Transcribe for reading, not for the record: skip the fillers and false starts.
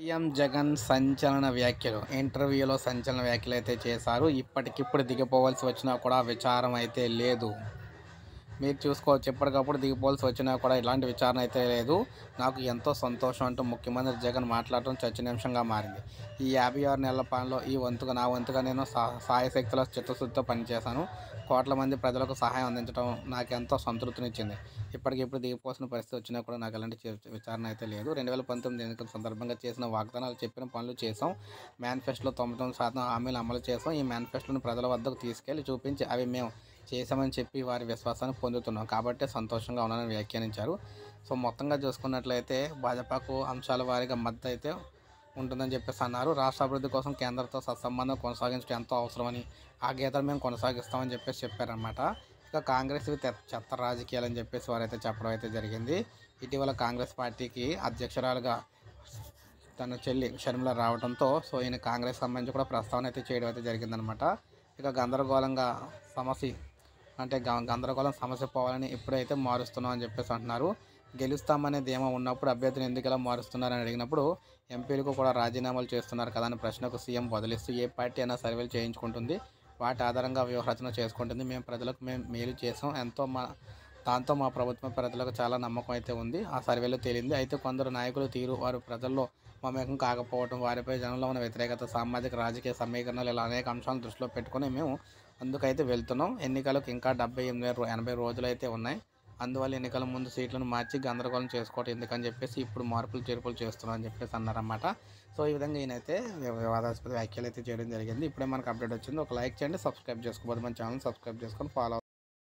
CM Jagan సంచలన వ్యాఖ్యలు. ఇంటర్వ్యూలో సంచలన వ్యాఖ్యలు అయితే చేశారు. ఇప్పటికిప్పుడు దిగిపోవాల్సి వచ్చినా కూడా విచారం అయితే లేదు. మీరు చూసుకోవచ్చు, ఎప్పటికప్పుడు దిగిపోవాల్సి వచ్చినా కూడా ఇలాంటి విచారణ అయితే లేదు. నాకు ఎంతో సంతోషం అంటూ ముఖ్యమంత్రి జగన్ మాట్లాడటం చర్చనీయాంశంగా మారింది. ఈ 56 నెలల పాలనలో నా వంతుగా నేను సాయశక్తులా చిత్తశుద్ధితో పనిచేశాను. కోట్ల మంది ప్రజలకు సహాయం అందించడం నాకెంతో సంతృప్తినిచ్చింది. ఇప్పటికిప్పుడు దిగిపోవాల్సిన పరిస్థితి వచ్చినా కూడా నాకు ఎలాంటి విచారణ అయితే లేదు. 2019 ఎన్నికల సందర్భంగా చేసిన వాగ్దానాలు, చెప్పిన పనులు చేశాం. మేనిఫెస్టోలో 99% హామీలు అమలు చేశాం. ఈ మేనిఫెస్టోని ప్రజల వద్దకు తీసుకెళ్లి చూపించి అవి మేము చేశామని చెప్పి వారి విశ్వాసాన్ని పొందుతున్నాం కాబట్టే సంతోషంగా ఉన్నానని వ్యాఖ్యానించారు. సో మొత్తంగా చూసుకున్నట్లయితే భాజపాకు అంశాల వారీగా మద్దతు అయితే ఉంటుందని చెప్పేసి అన్నారు. రాష్ట్ర అభివృద్ధి కోసం కేంద్రంతో సత్సంబంధం కొనసాగించడం ఎంతో అవసరమని, ఆ గీతను మేము కొనసాగిస్తామని చెప్పేసి చెప్పారనమాట. ఇక కాంగ్రెస్ చెత్త రాజకీయాలని చెప్పేసి వారైతే చెప్పడం అయితే జరిగింది. ఇటీవల కాంగ్రెస్ పార్టీకి అధ్యక్షురాలుగా తన చెల్లి షర్మిల రావడంతో సో ఈయన కాంగ్రెస్ సంబంధించి కూడా ప్రస్తావన అయితే చేయడం అయితే జరిగిందనమాట. ఇక గందరగోళంగా సమస్య అంటే గందరగోళం సమస్య పోవాలని ఇప్పుడైతే మారుస్తున్నాం అని చెప్పేసి అంటున్నారు. గెలుస్తామనే ధీమా ఉన్నప్పుడు అభ్యర్థిని ఎందుకు ఇలా మారుస్తున్నారని అడిగినప్పుడు ఎంపీలకు కూడా రాజీనామాలు చేస్తున్నారు కదా అని ప్రశ్నకు సీఎం బదులిస్తూ ఏ పార్టీ అయినా సర్వేలు చేయించుకుంటుంది, వాటి ఆధారంగా వ్యూహరచన చేసుకుంటుంది. మేము మేలు చేసాం, దాంతో మా ప్రభుత్వం ప్రజలకు చాలా నమ్మకం అయితే ఉంది. ఆ సర్వేలో తేలింది. అయితే కొందరు నాయకుల తీరు, వారు ప్రజల్లో మమేకం కాకపోవడం, వారిపై జనంలో ఉన్న వ్యతిరేకత, సామాజిక రాజకీయ సమీకరణలు ఇలా అనేక అంశాలను దృష్టిలో పెట్టుకొని మేము అందుకైతే వెళ్తున్నాం. ఎన్నికలకు ఇంకా 80 రోజులైతే ఉన్నాయి. అందువల్ల ఎన్నికల ముందు సీట్లను మార్చి గందరగోళం చేసుకోవటం ఎందుకని చెప్పేసి ఇప్పుడు మార్పులు చేర్పులు చేస్తున్నాం అని చెప్పేసి అన్నారన్నమాట. సో ఈ విధంగా ఈయనైతే వివాదాస్పద వ్యాఖ్యలు అయితే చేయడం జరిగింది. ఇప్పుడే మనకు అప్డేట్ వచ్చింది. ఒక లైక్ చేయండి, సబ్స్క్రైబ్ చేసుకోబోదు మన ఛానల్ సబ్స్క్రైబ్ చేసుకొని ఫాలో